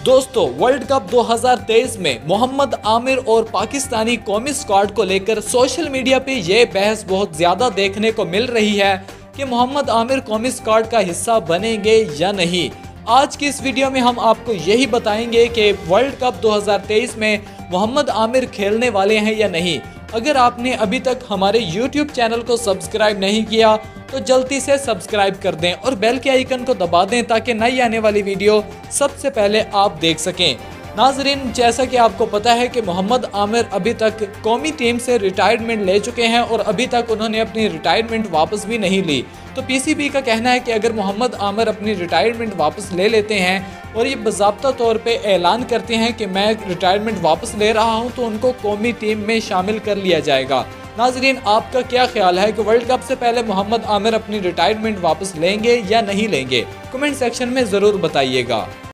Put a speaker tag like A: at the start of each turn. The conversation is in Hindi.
A: दोस्तों, वर्ल्ड कप 2023 में मोहम्मद आमिर और पाकिस्तानी कौमी स्क्वाड को लेकर सोशल मीडिया पे ये बहस बहुत ज्यादा देखने को मिल रही है कि मोहम्मद आमिर कौमी स्क्वाड का हिस्सा बनेंगे या नहीं। आज की इस वीडियो में हम आपको यही बताएंगे कि वर्ल्ड कप 2023 में मोहम्मद आमिर खेलने वाले हैं या नहीं। अगर आपने अभी तक हमारे YouTube चैनल को सब्सक्राइब नहीं किया तो जल्दी से सब्सक्राइब कर दें और बेल के आइकन को दबा दें ताकि नई आने वाली वीडियो सबसे पहले आप देख सकें। नाजरीन, जैसा कि आपको पता है कि मोहम्मद आमिर अभी तक कौमी टीम से रिटायरमेंट ले चुके हैं और अभी तक उन्होंने अपनी रिटायरमेंट वापस भी नहीं ली। तो पीसीबी का कहना है कि अगर मोहम्मद आमिर अपनी रिटायरमेंट वापस ले लेते हैं और ये बाज़ाब्ता तौर पे ऐलान करते हैं कि मैं रिटायरमेंट वापस ले रहा हूं, तो उनको कौमी टीम में शामिल कर लिया जाएगा। नाजरीन, आपका क्या ख्याल है कि वर्ल्ड कप से पहले मोहम्मद आमिर अपनी रिटायरमेंट वापस लेंगे या नहीं लेंगे? कमेंट सेक्शन में ज़रूर बताइएगा।